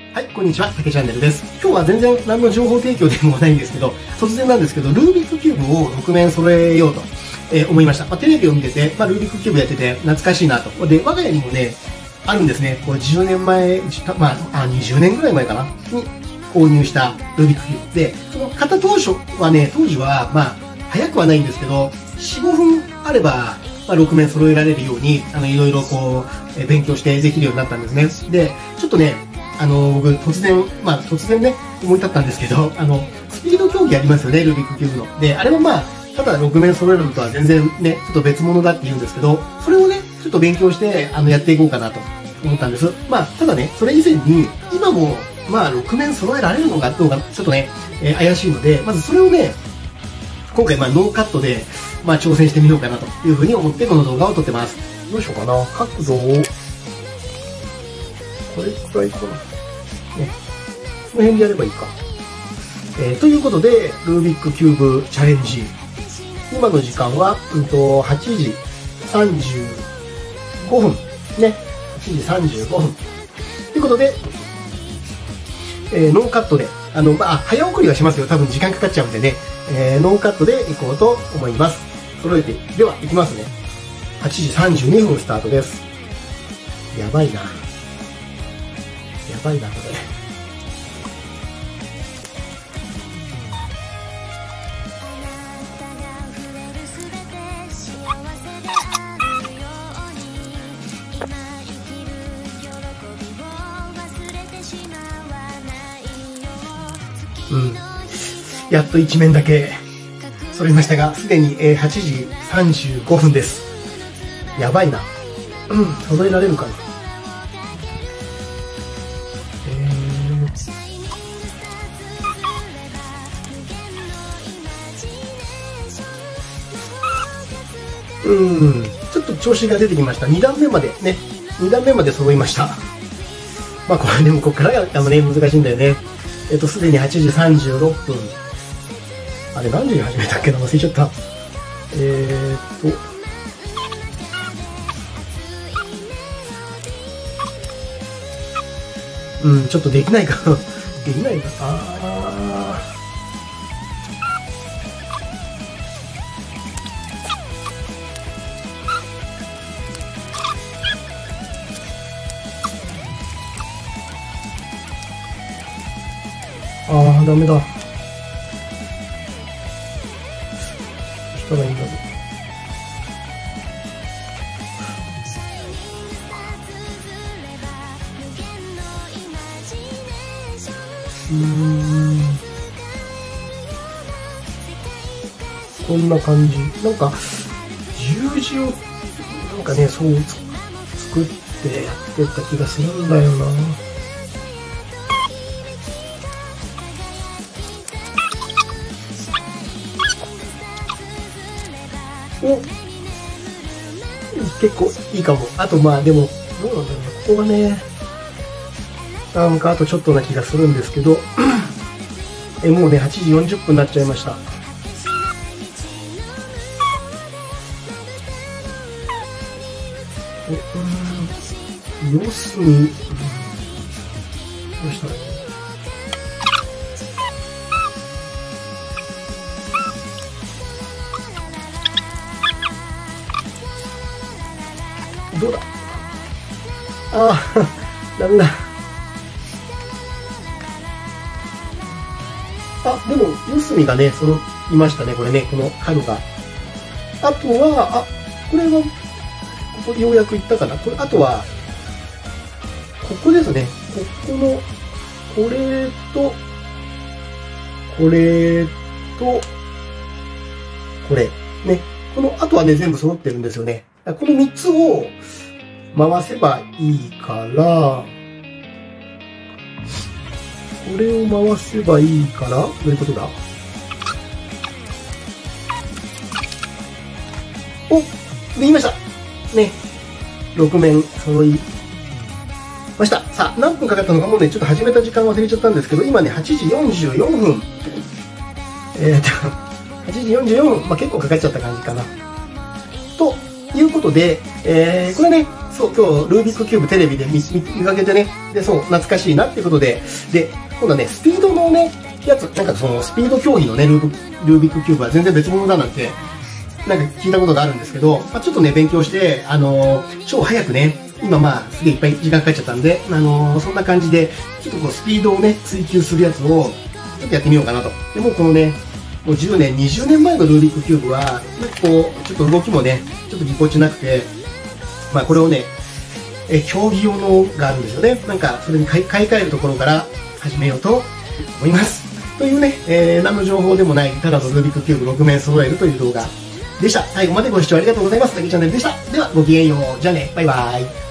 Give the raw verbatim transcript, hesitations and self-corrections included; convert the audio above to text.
はい、こんにちは、たけチャンネルです。今日は全然何の情報提供でもないんですけど、突然なんですけど、ルービックキューブをろく面揃えようと、えー、思いました。まあ、テレビを見てて、まあ、ルービックキューブやってて懐かしいなと。で、我が家にもね、あるんですね。これじゅうねんまえ、まあ、あにじゅうねんぐらい前かなに購入したルービックキューブ。で、その買った当初はね、当時は、まあ、早くはないんですけど、よん、ごふんあれば、まあ、ろく面揃えられるように、あの、いろいろこう、えー、勉強してできるようになったんですね。で、ちょっとね、あの、僕、突然、まあ、突然ね、思い立ったんですけど、あの、スピード競技ありますよね、ルービックキューブの。で、あれもまあ、ただろく面揃えるのとは全然ね、ちょっと別物だって言うんですけど、それをね、ちょっと勉強して、あの、やっていこうかなと思ったんです。まあ、ただね、それ以前に、今も、まあ、ろく面揃えられるのかどうか、ちょっとね、えー、怪しいので、まずそれをね、今回、まあ、ノーカットで、まあ、挑戦してみようかなというふうに思って、この動画を撮ってます。どうしようかな。角度を、これくらいかな。ね、この辺でやればいいか。えー、ということで、ルービックキューブチャレンジ。今の時間は、うんと、はちじさんじゅうごふん。ね。はちじさんじゅうごふん。ということで、えー、ノーカットで、あの、まあ、早送りはしますよ。多分時間かかっちゃうんでね。えー、ノーカットでいこうと思います。揃えて、では、いきますね。はちじさんじゅうにふんスタートです。やばいな。やばいな、これ。うん。やっといち面だけ揃いましたが、すでにはちじさんじゅうごふんです。やばいな。うん、揃えられるかな。うん、ちょっと調子が出てきました。に段目までね、に段目まで揃いました。まあこれでもここからがあのね、難しいんだよね。えっと、すでにはちじさんじゅうろっぷん。あれ何時に始めたっけな、忘れちゃった。えー、っと、うん、ちょっとできないかな。できないかな。あー。あー、ダメだ。どうしたらいいんだろう。うーん。こんな感じ。なんか、十字を、なんかね、そう作ってやってた気がするんだよな。お、結構いいかも。あとまあでも、どうなんだろうな。ここがね、なんかあとちょっとな気がするんですけど、え、もうね、はちじよんじゅっぷんになっちゃいました。え、うん、四隅、どうしたらいいの？どうだ。ああ、ダメだ。あ、でも、四隅がね、揃いましたね、これね、この角が。あとは、あ、これは、ここようやくいったかな。これ、あとは、ここですね。ここの、これと、これと、これ。ね。この、あとはね、全部揃ってるんですよね。このみっつを回せばいいから、これを回せばいいから、どういうことだ？お、できましたね。ろく面揃いました。さあ、何分かかったのかもうね、ちょっと始めた時間忘れちゃったんですけど、今ね、はちじよんじゅうよんふん。えーっと、はちじよんじゅうよんふん。まあ結構かかっちゃった感じかな。といいうことで、えー、これね、そう、今日、ルービックキューブテレビで 見, 見かけてね、で、そう、懐かしいなっていうことで、で、今度はね、スピードのね、やつ、なんかその、スピード競技のね、ルーブルービックキューブは全然別物だなんて、なんか聞いたことがあるんですけど、まあ、ちょっとね、勉強して、あのー、超早くね、今まあ、すげえいっぱい時間かかっちゃったんで、あのー、そんな感じで、ちょっとこう、スピードをね、追求するやつを、ちょっとやってみようかなと。でもこのね、もうじゅうねん、にじゅうねんまえのルービックキューブは、こう、ちょっと動きもね、ちょっとぎこちなくて、まあこれをね、え、競技用のがあるんですよね。なんか、それに買い買い替えるところから始めようと思います。というね、えー、何の情報でもない、ただのルービックキューブろくめん揃えるという動画でした。最後までご視聴ありがとうございます。たけチャンネルでした。では、ごきげんよう。じゃあね、バイバイ。